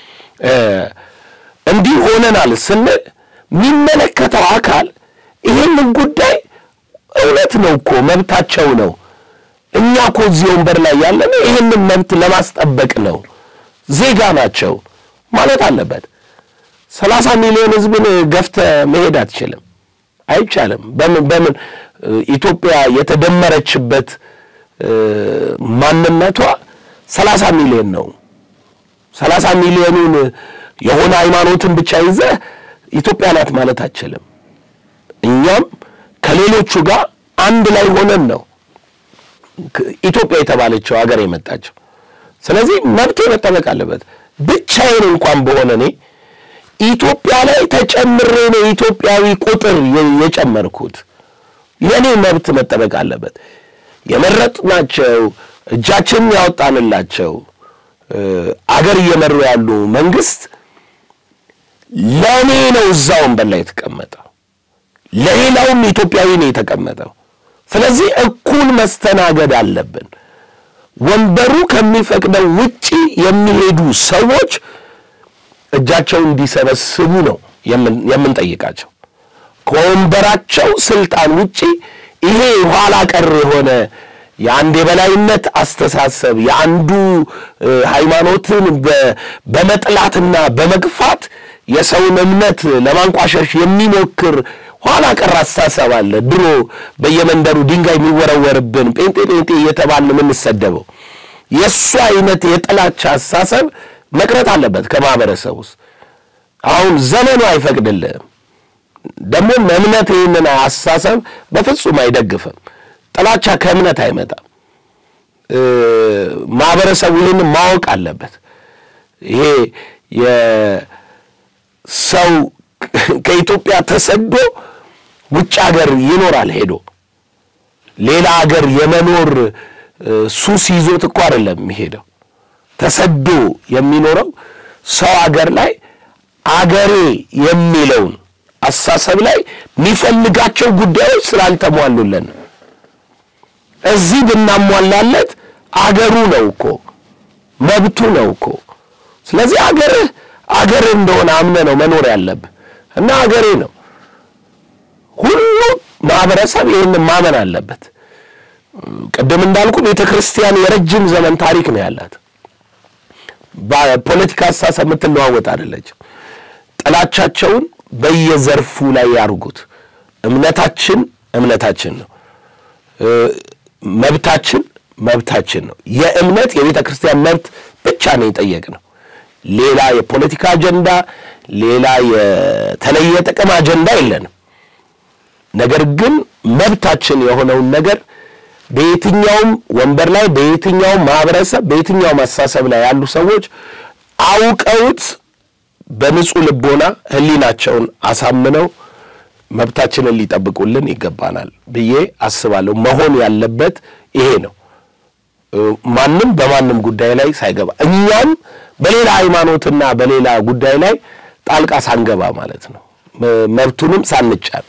እንዲህ ሆነናል ስንል የሚመለከተው አካል ይሄንን ጉዳይ እውነት ነው እኮ መብታቸው ነው እኛ እኮ እዚህ ወንበር ላይ ያለን ይሄንን መብት ለማስጠበቅ ነው ዜጋ ናቸው ማለት አለበት ሰላሳ ሚሊዮን ህዝብን ገፍተ መሄድ አትችልም አይቻልም በምን በምን ኢትዮጵያ የተደመረችበት ማንነቷ ሰላሳ ሚሊዮን ነው ሰላሳ ሚሊዮኑን የሆነ ሃይማኖትን ብቻ ይዘ ኢትዮጵያ ናት ማለት አይችልም እኛም ከሌሎቹ ጋር አንድ ላይ ሆነን ነው ኢትዮጵያ የተባለችው ሀገር የመጣችው ስለዚህ መብት መጠበቅ አለበት ብቻዬን እንኳን በሆነኔ ኢትዮጵያ ላይ ተጨምሬ ነው ኢትዮጵያዊ ቁጥር የጨመርኩት የኔ መብት መጠበቅ አለበት የመረጥናቸው እጃችን ያወጣንላቸው አገር እየመሩ ያሉ መንግስት ለኔ ነው ዛውን በላይ ተቀመጠው ለሌላውም ኢትዮጵያዊ ነው የተቀመጠው ስለዚህ እኩል መስተናገድ አለብን ወንበሩ ከሚፈቅደው ውጪ የሚሄዱ ሰዎች እጃቸው እንዲሰበስቡ ነው የምንጠይቃቸው ከወንበራቸው ስልጣን ውጪ ይሄ ኋላ ቀር የሆነ የአንድ የበላይነት አስተሳሰብ የአንዱ ሃይማኖትን በመጥላትና በመግፋት የሰውን እምነት ለማንቋሸሽ የሚሞክር ኋላ ቀር አስተሳሰብ አለ ድሮ በየመንደሩ ድንጋይ የሚወረወርብን ጴንጤ ጴንጤ እየተባልን ምን ሰደበው የሱ አይነት የጥላቻ አስተሳሰብ መቅረት አለበት ከማህበረሰቡ አሁን ዘመኑ አይፈቅድልም ደሞ እምነት ይሄንን አስተሳሰብ በፍጹም አይደግፍም ጥላቻ ከእምነት አይመጣም ማህበረሰቡ ይሄንን ማወቅ አለበት ይሄ የሰው ከኢትዮጵያ ተሰዶ ውጭ ሀገር ይኖራል ሄዶ ሌላ ሀገር የመኖር ሱስ ይዞት እኮ አይደለም የሚሄደው ተሰዶ የሚኖረው ሰው ሀገር ላይ አገሬ የሚለው አሳሰብ ላይ የሚፈልጋቸው ጉዳዮች ስላልተሟሉልን እዚህ ብናሟላለት አገሩ ነውኮ መብቱ ነውኮ ስለዚህ አገር አገር እንደሆነ አምነ ነው መኖር ያለበት እና አገሬ ነው ሁሉ ማህበረሰብ ይሄን ማመን አለበት ቀደም እንዳልኩ ቤተክርስቲያን የረጅም ዘመን ታሪክ ነው ያላት በፖለቲካ አስተሳሰብ ምትለዋወጥ አይደለች ጥላቻቸውን በየዘርፉ ላይ ያርጉት እምነታችን እምነታችን ነው መብታችን መብታችን ነው የእምነት የቤተክርስቲያን መብት ብቻ ነው የጠየቅነው ሌላ የፖለቲካ አጀንዳ ሌላ የተለየ ጥቅም አጀንዳ የለንም ነገር ግን መብታችን የሆነው ነገር በየትኛውም ወንበር ላይ በየትኛውም ማህበረሰብ በየትኛውም አስተሳሰብ ላይ ያሉ ሰዎች አውቀውት በንጹህ ልቦና ህሊናቸውን አሳምነው መብታችንን ሊጠብቁልን ይገባናል ብዬ አስባለሁ መሆን ያለበት ይሄ ነው ማንንም በማንንም ጉዳይ ላይ ሳይገባ እኛም በሌላ ሃይማኖትና በሌላ ጉዳይ ላይ ጣልቃ ሳንገባ ማለት ነው መብቱንም ሳንጫን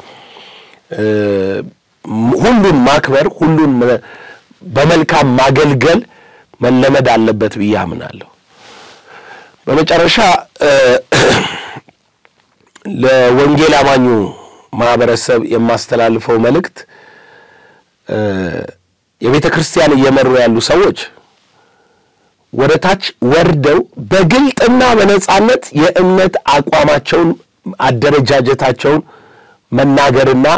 ሁሉን ማክበር ሁሉን በመልካም ማገልገል መለመድ አለበት ብዬ አምናለሁ በመጨረሻ ለወንጌል አማኙ ማህበረሰብ የማስተላልፈው መልእክት የቤተክርስቲያን እየመሩ ያሉ ሰዎች ወደታች ወርደው በግልጥና በነጻነት የእምነት አቋማቸውን አደረጃጀታቸውን መናገርና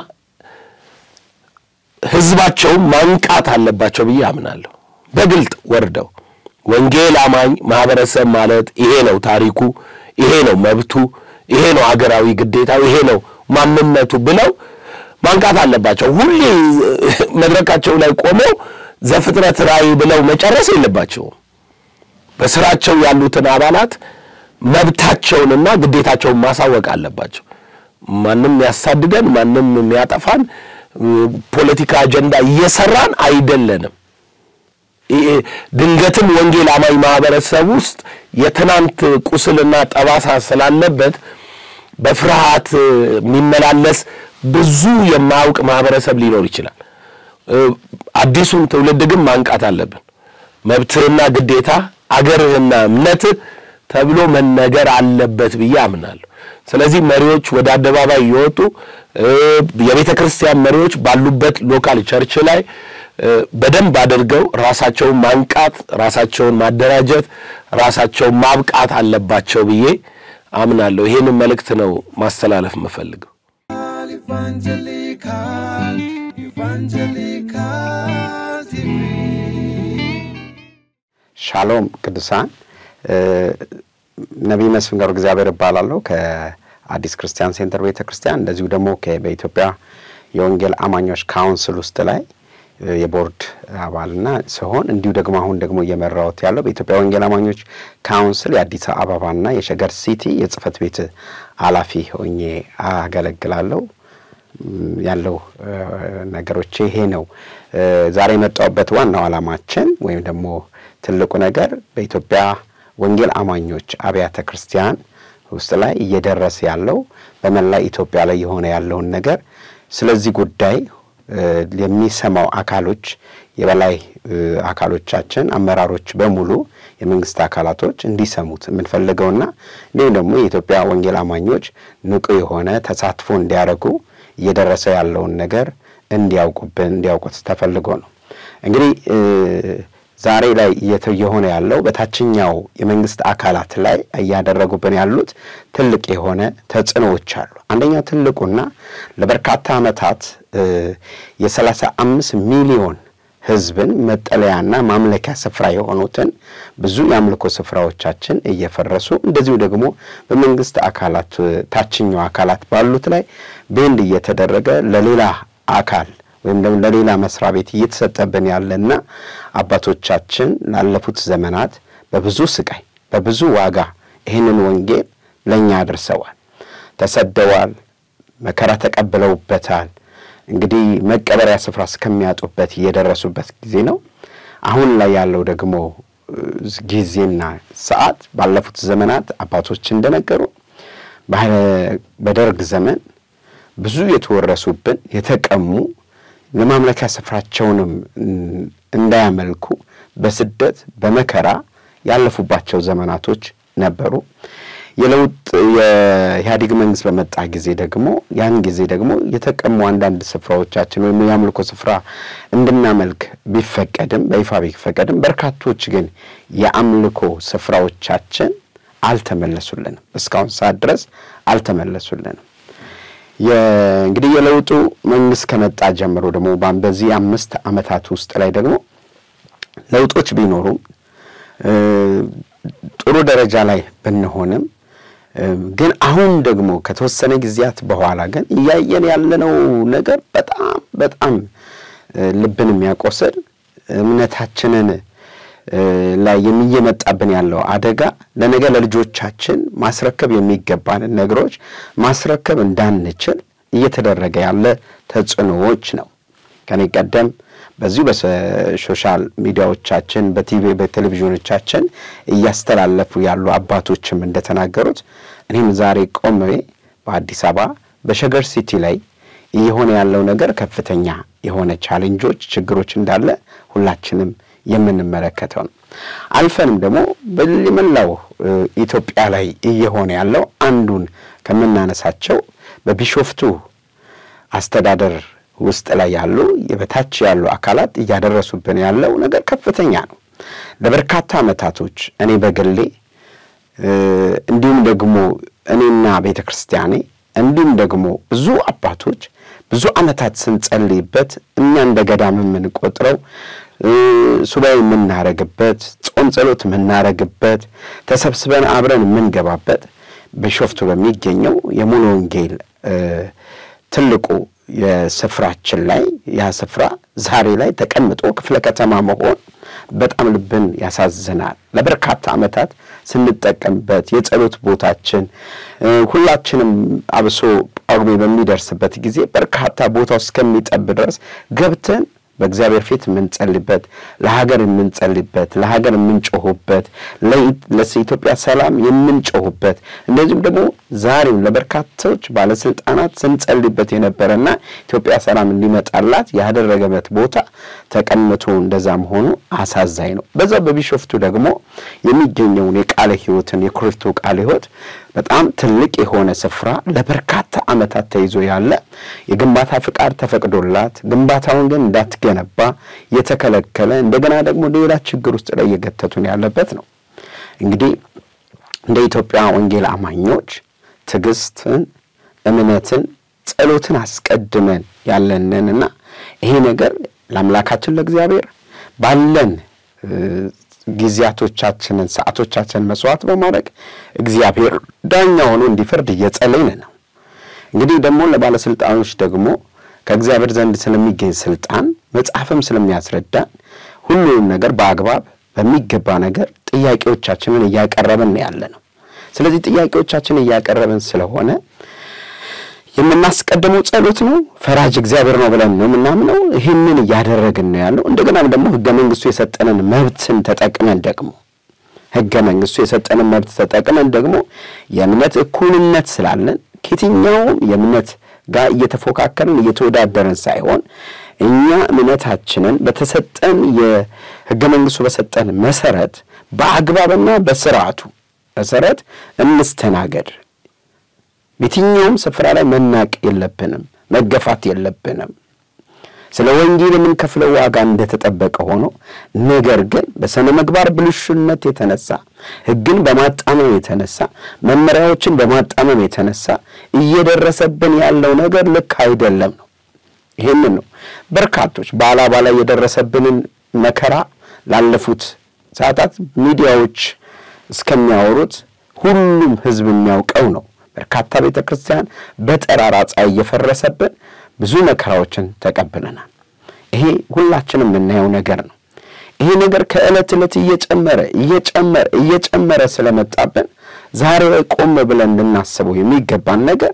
ህዝባቸው ማንቃት አለባቸው ብዬ አምናለሁ በግልጥ ወርደው ወንጌል አማኝ ማህበረሰብ ማለት ይሄ ነው ታሪኩ ይሄ ነው መብቱ ይሄ ነው አገራዊ ግዴታው ይሄ ነው ማንነቱ ብለው ማንቃት አለባቸው ሁሌ መድረካቸው ላይ ቆመው ዘፍጥረት ራእይ ብለው መጨረስ የለባቸው በስራቸው ያሉትን አባላት መብታቸውንና ግዴታቸውን ማሳወቅ አለባቸው ማንንም ያሳድደን ማንንም የሚያጠፋን ፖለቲካ አጀንዳ እየሰራን አይደለንም ድንገትም ወንጌል አማኝ ማህበረሰብ ውስጥ የትናንት ቁስልና ጠባሳ ስላለበት በፍርሃት የሚመላለስ ብዙ የማያውቅ ማህበረሰብ ሊኖር ይችላል አዲሱን ትውልድ ግን ማንቃት አለብን መብትና ግዴታ አገርህና እምነት ተብሎ መነገር አለበት ብዬ አምናለሁ ስለዚህ መሪዎች ወደ አደባባይ ይወጡ የቤተክርስቲያን መሪዎች ባሉበት ሎካል ቸርች ላይ በደንብ አድርገው ራሳቸውን ማንቃት ራሳቸውን ማደራጀት ራሳቸውን ማብቃት አለባቸው ብዬ አምናለሁ ይሄንን መልእክት ነው ማስተላለፍ መፈልገው Evangelical, Evangelical T V. Shalom, ቅዱሳን ነብይ መስፍን ገብረ እግዚአብሔር እባላለሁ ከአዲስ ክርስቲያን ሴንተር ቤተክርስቲያን እንደዚሁ ደግሞ በኢትዮጵያ የወንጌል አማኞች ካውንስል ውስጥ ላይ የቦርድ አባልና ሲሆን እንዲሁ ደግሞ አሁን ደግሞ እየመራሁት ያለው በኢትዮጵያ ወንጌል አማኞች ካውንስል የአዲስ አበባና የሸገር ሲቲ የጽፈት ቤት ኃላፊ ሆኜ አገለግላለሁ ያለው ነገሮች ይሄ ነው ዛሬ መጣውበት ዋናው ዓላማችን ወይም ደግሞ ትልቁ ነገር በኢትዮጵያ ወንጌል አማኞች አብያተ ክርስቲያን ውስጥ ላይ እየደረሰ ያለው በመላ ኢትዮጵያ ላይ የሆነ ያለው ነገር ስለዚህ ጉዳይ የሚሰማው አካሎች የበላይ አካሎቻችን አመራሮች በሙሉ የመንግስት አካላቶች እንዲሰሙት ምንፈልገውና እንዴም ደግሞ የኢትዮጵያ ወንጌል አማኞች ንቁ የሆነ ተሳትፎ እንዲያረጉ እየደረሰ ያለውን ነገር እንዲያውቁብን እንዲያውቁት ተፈልጎ ነው እንግዲህ ዛሬ ላይ እየተየሆነ ያለው በታችኛው የመንግስት አካላት ላይ ያያደረጉብን ያሉት ትልቅ የሆነ ተጽዕኖዎች አሉ አንደኛው ትልቁና ለበርካታ አመታት የ35 ሚሊዮን ህዝብን መጠለያና ማምለኪያ ስፍራ የሆኑትን ብዙ ያምልኮ ስፍራዎቻችን እየፈረሱ እንደዚሁ ደግሞ በመንግስት አካላት ታችኛው አካላት ባሉት ላይ ቤንድ እየተደረገ ለሌላ አካል ወይም ደግሞ ለሌላ መስሪያ ቤት እየተሰጠብን ያለና አባቶቻችን ላለፉት ዘመናት በብዙ ስቃይ በብዙ ዋጋ ይሄንን ወንጌል ለኛ አድርሰዋል ተሰደዋል መከራ ተቀበለውበታል እንግዲህ መቀበሪያ ስፍራ እስከሚያጡበት እየደረሱበት ጊዜ ነው አሁን ላይ ያለው ደግሞ ጊዜና ሰዓት ባለፉት ዘመናት አባቶች እንደነገሩ በደርግ ዘመን ብዙ የተወረሱብን የተቀሙ ለማምለኪያ ስፍራቸውንም እንዳያመልኩ በስደት በመከራ ያለፉባቸው ዘመናቶች ነበሩ የለውጥ የኢህአዴግ መንግስት በመጣ ጊዜ ደግሞ ያን ጊዜ ደግሞ የተቀሙ አንዳንድ ስፍራዎቻችን ወይም ያምልኮ ስፍራ እንድናመልክ ቢፈቀድም በይፋ ቢፈቀድም በርካቶች ግን የአምልኮ ስፍራዎቻችን አልተመለሱልንም እስካሁን ሰዓት ድረስ አልተመለሱልንም የእንግዲህ የለውጡ መንግስት ከመጣ ጀምሮ ደግሞ በዚህ አምስት አመታት ውስጥ ላይ ደግሞ ለውጦች ቢኖሩም ጥሩ ደረጃ ላይ ብንሆንም ግን አሁን ደግሞ ከተወሰነ ጊዜያት በኋላ ግን ያየን ያለነው ነገር በጣም በጣም ልብን የሚያቆስል እምነታችንን ላይ የሚየመጣብን ያለው አደጋ ለነገ ለልጆቻችን ማስረከብ የሚገባን ነገሮች ማስረከብ እንዳንችል እየተደረገ ያለ ተጽዕኖዎች ነው ከኔ ቀደም በዚህ በሶሻል ሚዲያዎቻችን በቲቪ በቴሌቪዥኖቻችን እያስተላለፉ ያሉ አባቶችም እንደተናገሩት እኔም ዛሬ ቆሜ በአዲስ አበባ በሸገር ሲቲ ላይ እየሆነ ያለው ነገር ከፍተኛ የሆነ ቻሌንጆች ችግሮች እንዳለ ሁላችንም የምንመለከተው ነው አልፈንም ደግሞ በመላው ኢትዮጵያ ላይ እየሆነ ያለው አንዱን ከመናነሳቸው በቢሾፍቱ አስተዳደር ውስጥ ላይ ያሉ የበታች ያሉ አካላት እያደረሱብን ያለው ነገር ከፍተኛ ነው ለበርካታ አመታቶች እኔ በግሌ እንዲሁም ደግሞ እኔና ቤተክርስቲያኔ እንዲሁም ደግሞ ብዙ አባቶች ብዙ አመታት ስንጸልይበት እኛ እንደገዳም የምንቆጥረው ሱባኤ የምናረግበት ጾም ጸሎት የምናረግበት ተሰብስበን አብረን የምንገባበት በሾፍቱ በሚገኘው የሙሉ ወንጌል ትልቁ የስፍራችን ላይ ያ ስፍራ ዛሬ ላይ ተቀምጦ ክፍለ ከተማ መሆን በጣም ልብን ያሳዝናል ለበርካታ አመታት ስንጠቀምበት የጸሎት ቦታችን ሁላችንም አብሶ ጳጉሜ በሚደርስበት ጊዜ በርካታ ቦታው እስከሚጠብ ድረስ ገብተን በእግዚአብሔር ፊት ምንጸልይበት ለሀገር ምንጸልይበት ለሀገር ምንጮህበት ለኢትዮጵያ ሰላም የምንጮህበት እንደዚህም ደግሞ ዛሬም ለበርካቶች ባለስልጣናት ስንጸልይበት የነበረና ኢትዮጵያ ሰላም እንዲመጣላት ያደረገበት ቦታ ተቀምጦ እንደዛም ሆኖ አሳዛኝ ነው በዛ በቢሾፍቱ ደግሞ የሚገኘው የቃለ ሕይወትን የክርስቶ ቃለ ሕይወት በጣም ትልቅ የሆነ ስፍራ ለበርካታ አመታት ተይዞ ያለ የግንባታ ፍቃድ ተፈቅዶላት ግንባታውን ግን እንዳትገነባ የተከለከለ እንደገና ደግሞ ሌላ ችግር ውስጥ ላይ የገተቱን ያለበት ነው እንግዲህ እንደ ኢትዮጵያ ወንጌል አማኞች ትግስትን እምነትን ጸሎትን አስቀድመን ያለንንና ይሄ ነገር ለአምላካችን ለእግዚአብሔር ባለን ጊዜያቶቻችንን ሰዓቶቻችንን መስዋዕት በማድረግ እግዚአብሔር ዳኛ ሆኖ እንዲፈርድ እየጸለይን ነው። እንግዲህ ደግሞ ለባለስልጣኖች ደግሞ ከእግዚአብሔር ዘንድ ስለሚገኝ ስልጣን መጽሐፍም ስለሚያስረዳ ሁሉም ነገር በአግባብ በሚገባ ነገር ጥያቄዎቻችንን እያቀረብን ያለነው። ስለዚህ ጥያቄዎቻችንን እያቀረብን ስለሆነ የምናስቀድመው ጸሎት ነው። ፈራጅ እግዚአብሔር ነው ብለን ነው ምናምነው። ይሄንን ያደረግን ነው ያለው። እንደገና ደግሞ ሕገ መንግስቱ የሰጠንን መብትን ተጠቅመን ደግሞ ሕገ መንግስቱ የሰጠንን መብት ተጠቅመን ደግሞ የእምነት እኩልነት ስላለን ከየትኛውም የእምነት ጋር እየተፎካከርን እየተወዳደርን ሳይሆን እኛ እምነታችንን በተሰጠን የሕገ መንግስቱ በሰጠን መሰረት በአግባብና በስርዓቱ መሰረት እንስተናገድ። በየትኛውም ስፍራ ላይ መናቅ የለብንም፣ መገፋት የለብንም። ስለ ወንጌል የምንከፍለው ዋጋ እንደተጠበቀ ሆኖ ነገር ግን በሰነ ምግባር ብልሹነት የተነሳ ሕግን በማጣመም የተነሳ መመሪያዎችን በማጣመም የተነሳ እየደረሰብን ያለው ነገር ልክ አይደለም ነው። ይሄንን ነው በርካቶች ባላባ ላይ የደረሰብንን መከራ ላለፉት ሰዓታት ሚዲያዎች እስከሚያወሩት ሁሉም ህዝብ የሚያውቀው ነው። በርካታ ቤተክርስቲያን በጠራራ ፀሐይ እየፈረሰብን ብዙ መከራዎችን ተቀብለናል። ይሄ ሁላችንም የምናየው ነገር ነው። ይሄ ነገር ከዕለት ዕለት እየጨመረ እየጨመረ እየጨመረ ስለመጣብን ዛሬ ቆም ብለን ልናስበው የሚገባን ነገር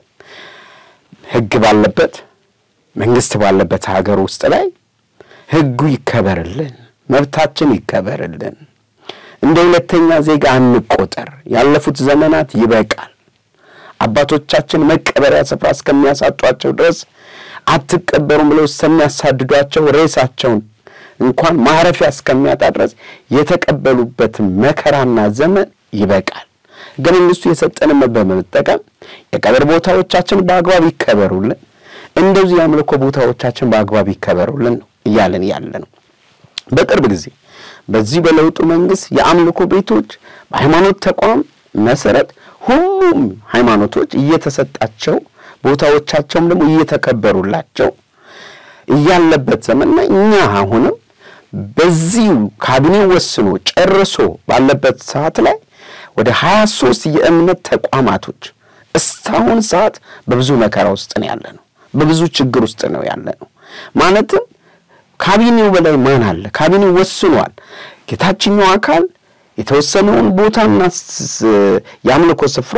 ሕግ ባለበት መንግስት ባለበት ሀገር ውስጥ ላይ ሕጉ ይከበርልን፣ መብታችን ይከበርልን። እንደ ሁለተኛ ዜጋ አንቆጠር። ያለፉት ዘመናት ይበቃል። አባቶቻችን መቀበሪያ ስፍራ እስከሚያሳጧቸው ድረስ አትቀበሩም ብለው እስከሚያሳድዷቸው ሬሳቸውን እንኳን ማረፊያ እስከሚያጣ ድረስ የተቀበሉበት መከራና ዘመን ይበቃል። ሕገ መንግስቱ የሰጠንን በመጠቀም የቀብር ቦታዎቻችን በአግባብ ይከበሩልን፣ እንደዚህ የአምልኮ ቦታዎቻችን በአግባብ ይከበሩልን ነው እያለን ያለነው። በቅርብ ጊዜ በዚህ በለውጡ መንግስት የአምልኮ ቤቶች በሃይማኖት ተቋም መሰረት ሁሉም ሃይማኖቶች እየተሰጣቸው ቦታዎቻቸውም ደግሞ እየተከበሩላቸው እያለበት ዘመን ላይ እኛ አሁንም በዚህ ካቢኔ ወስኖ ጨርሶ ባለበት ሰዓት ላይ ወደ ሃያ ሦስት የእምነት ተቋማቶች እስካሁን ሰዓት በብዙ መከራ ውስጥ ነው ያለነው፣ በብዙ ችግር ውስጥ ነው ያለነው። ማለትም ካቢኔው በላይ ማን አለ? ካቢኔው ወስኗል። የታችኛው አካል የተወሰነውን ቦታና ያምልኮ ስፍራ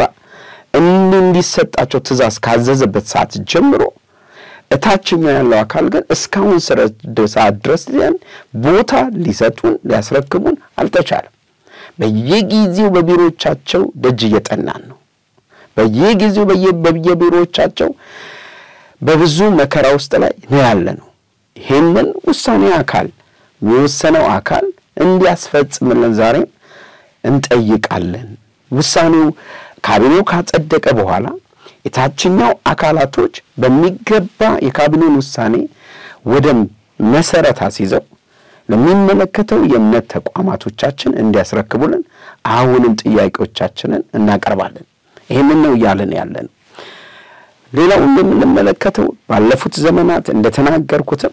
እንዲሰጣቸው ትእዛዝ ካዘዘበት ሰዓት ጀምሮ እታችኛው ያለው አካል ግን እስካሁን ሰዓት ድረስ ቦታ ሊሰጡን ሊያስረክቡን አልተቻለም። በየጊዜው በቢሮዎቻቸው ደጅ እየጠናን ነው። በየጊዜው በየቢሮዎቻቸው በብዙ መከራ ውስጥ ላይ ነው ያለነው። ይሄንን ውሳኔ አካል የሚወሰነው አካል እንዲያስፈጽምልን ዛሬ እንጠይቃለን። ውሳኔው ካቢኔው ካጸደቀ በኋላ የታችኛው አካላቶች በሚገባ የካቢኔውን ውሳኔ ወደ መሰረት አስይዘው ለሚመለከተው የእምነት ተቋማቶቻችን እንዲያስረክቡልን አሁንም ጥያቄዎቻችንን እናቀርባለን። ይሄንን ነው ያለን ያለን። ሌላው የምንመለከተው ባለፉት ዘመናት እንደተናገርኩትም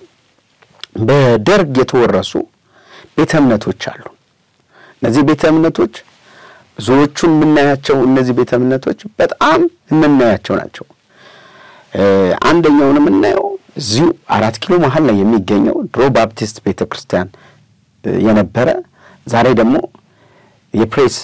በደርግ የተወረሱ ቤተ እምነቶች አሉ። እነዚህ ቤተ እምነቶች ብዙዎቹን የምናያቸው እነዚህ ቤተ እምነቶች በጣም የምናያቸው ናቸው። አንደኛውን የምናየው እዚሁ አራት ኪሎ መሃል ላይ የሚገኘው ድሮ ባፕቲስት ቤተክርስቲያን የነበረ ዛሬ ደግሞ የፕሬስ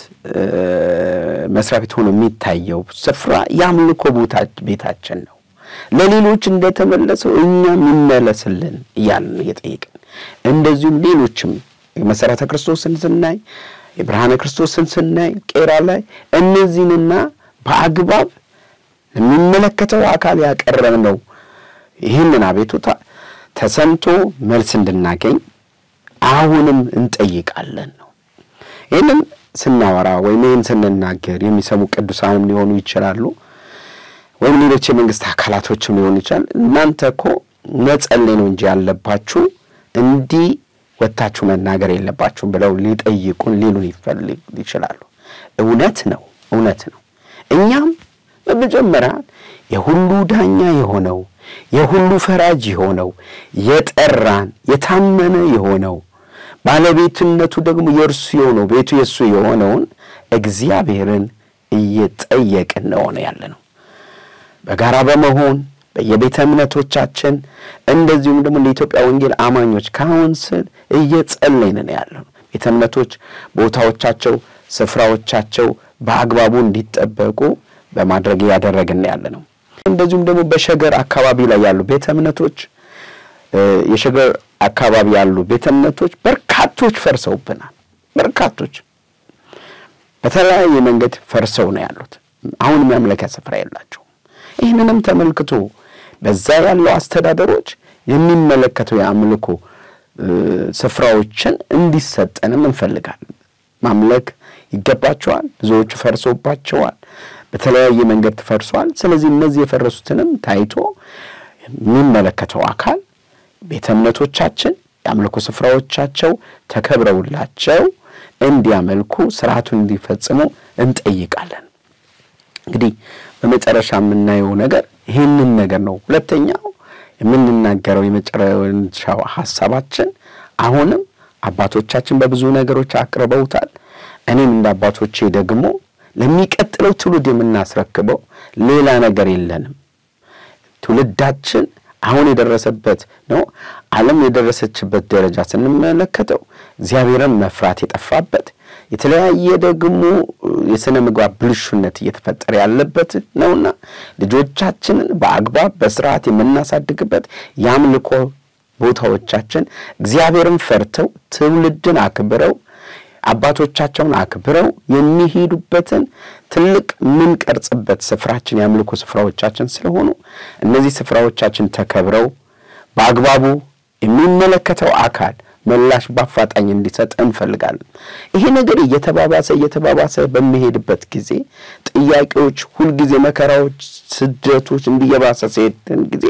መስሪያ ቤት ሆኖ የሚታየው ስፍራ ያምልኮ ቤታችን ነው። ለሌሎች እንደተመለሰው እኛም ይመለስልን እያልን እየጠየቅን እንደዚሁም ሌሎችም የመሰረተ ክርስቶስን ስናይ የብርሃነ ክርስቶስን ስናይ ቄራ ላይ እነዚህንና በአግባብ የሚመለከተው አካል ያቀረበው ይህንን አቤቱታ ተሰምቶ መልስ እንድናገኝ አሁንም እንጠይቃለን ነው። ይህንን ስናወራ ወይም ይህን ስንናገር የሚሰሙ ቅዱሳንም ሊሆኑ ይችላሉ ወይም ሌሎች የመንግስት አካላቶችም ሊሆኑ ይችላል። እናንተ እኮ መጸለይ ነው እንጂ ያለባችሁ እንዲህ ወጣችሁ መናገር የለባችሁም ብለው ሊጠይቁን ሊሉን ይፈልግ ይችላሉ። እውነት ነው እውነት ነው። እኛም በመጀመሪያ የሁሉ ዳኛ የሆነው የሁሉ ፈራጅ የሆነው የጠራን የታመነ የሆነው ባለቤትነቱ ደግሞ የእርሱ የሆነው ቤቱ የሱ የሆነውን እግዚአብሔርን እየጠየቅን ነው ያለነው በጋራ በመሆን በየቤተ እምነቶቻችን እንደዚሁም ደግሞ ለኢትዮጵያ ወንጌል አማኞች ካውንስል እየጸለይን ነው ያለነው ቤተ እምነቶች ቦታዎቻቸው ስፍራዎቻቸው በአግባቡ እንዲጠበቁ በማድረግ ያደረግን ያለነው እንደዚሁም ደግሞ በሸገር አካባቢ ላይ ያሉ ቤተ እምነቶች የሸገር አካባቢ ያሉ ቤተ እምነቶች በርካቶች ፈርሰውብናል በርካቶች በተለያየ መንገድ ፈርሰው ነው ያሉት አሁን ማምለኪያ ስፍራ የላቸው ይሄንንም ተመልክቶ በዛ ያለው አስተዳደሮች የሚመለከተው ያምልኮ ስፍራዎችን እንዲሰጠንም እንፈልጋለን ማምለክ ይገባቸዋል ብዙዎች ፈርሰውባቸዋል በተለያየ መንገድ ተፈርሷል ስለዚህ እነዚህ የፈረሱትንም ታይቶ የሚመለከተው አካል ቤተ እምነቶቻችን ያምልኮ ስፍራዎቻቸው ተከብረውላቸው እንዲያመልኩ ስርዓቱን እንዲፈጽሙ እንጠይቃለን እንግዲህ በመጨረሻ የምናየው ነገር ይሄንን ነገር ነው ሁለተኛው የምንናገረው የመጨረሻው ሐሳባችን አሁንም አባቶቻችን በብዙ ነገሮች አቅርበውታል እኔም እንደ አባቶቼ ደግሞ ለሚቀጥለው ትውልድ የምናስረክበው ሌላ ነገር የለንም ትውልዳችን አሁን የደረሰበት ነው ዓለም የደረሰችበት ደረጃ ስንመለከተው እግዚአብሔርን መፍራት የጠፋበት የተለያየ ደግሞ የሥነ ምግባር ብልሹነት እየተፈጠረ ያለበት ነውና ልጆቻችንን በአግባብ በስርዓት የምናሳድግበት ያምልኮ ቦታዎቻችን እግዚአብሔርን ፈርተው ትውልድን አክብረው አባቶቻቸውን አክብረው የሚሄዱበትን ትልቅ ምን ቀርጽበት ስፍራችን ያምልኮ ስፍራዎቻችን ስለሆኑ እነዚህ ስፍራዎቻችን ተከብረው በአግባቡ የሚመለከተው አካል ምላሽ ባፋጣኝ እንዲሰጥ እንፈልጋለን ይሄ ነገር እየተባባሰ እየተባባሰ በሚሄድበት ጊዜ ጥያቄዎች ሁሉ ጊዜ መከራዎች ስደቶች እንዲየባሰ ሲሄድን ጊዜ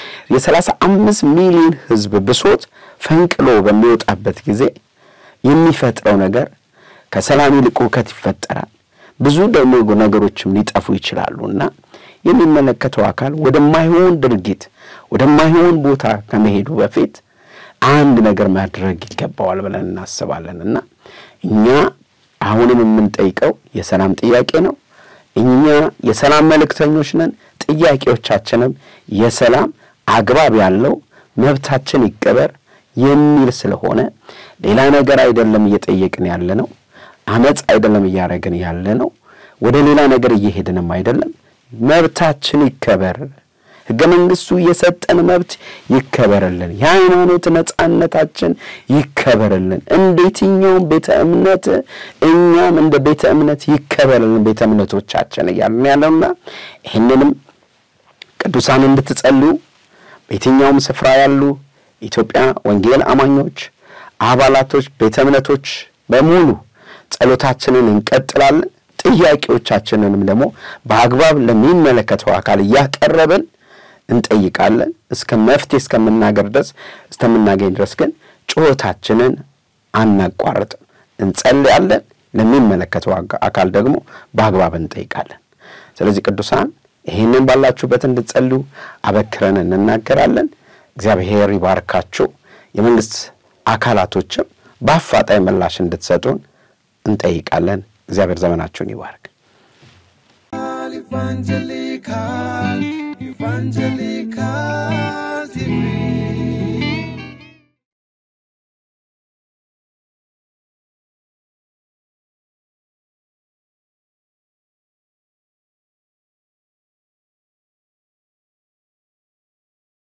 የ35 ሚሊዮን ህዝብ ብሶት ፈንቅሎ በሚወጣበት ጊዜ የሚፈጥረው ነገር ከሰላም ይልቅ ሁከት ይፈጠራል ብዙ ደግሞ ነገሮችም ሊጠፉ ይችላሉና የሚመለከተው አካል ወደማይሆን ድርጊት ወደማይሆን ቦታ ከመሄዱ በፊት አንድ ነገር ማድረግ ይገባዋል ብለን እናስባለንና እኛ አሁንም የምንጠይቀው የሰላም ጥያቄ ነው እኛ የሰላም መልእክተኞች ነን ጥያቄዎቻችንም የሰላም አግባብ ያለው መብታችን ይከበር የሚል ስለሆነ ሌላ ነገር አይደለም እየጠየቅን ያለነው አመጽ አይደለም ያረጋግን ያለነው ወደ ሌላ ነገር እየሄድንም አይደለም መብታችን ይከበር ሕገ መንግስቱ የሰጠን መብት ይከበርልን የሃይማኖት ነጻነታችን ይከበርልን እንዴትኛው ቤተ እምነት እኛም እንደ ቤተ እምነት ይከበርልን ቤተ እምነቶቻችን ያልን ያለውና ይሄንንም ቅዱሳን እንድትጸልዩ በየትኛውም ስፍራ ያሉ ኢትዮጵያ ወንጌል አማኞች አባላቶች ቤተ እምነቶች በሙሉ ጸሎታችንን እንቀጥላለን ጥያቄዎቻችንንም ደግሞ በአግባብ ለሚመለከተው አካል ያቀርበን እንጠይቃለን እስከ መፍትሄ እስከምናገር ድረስ እስከምናገኝ ድረስ ግን ጩኸታችንን አናቋርጥ እንጸልያለን ለሚመለከተው አካል ደግሞ በአግባብ እንጠይቃለን ስለዚህ ቅዱሳን ይሄንን ባላችሁበት እንድትጸልዩ አበክረን እንናገራለን እግዚአብሔር ይባርካችሁ የመንግስት አካላቶችም በአፋጣኝ ምላሽ እንድትሰጡን እንጠይቃለን እግዚአብሔር ዘመናችሁን ይባርክ Evangelical Evangelical T V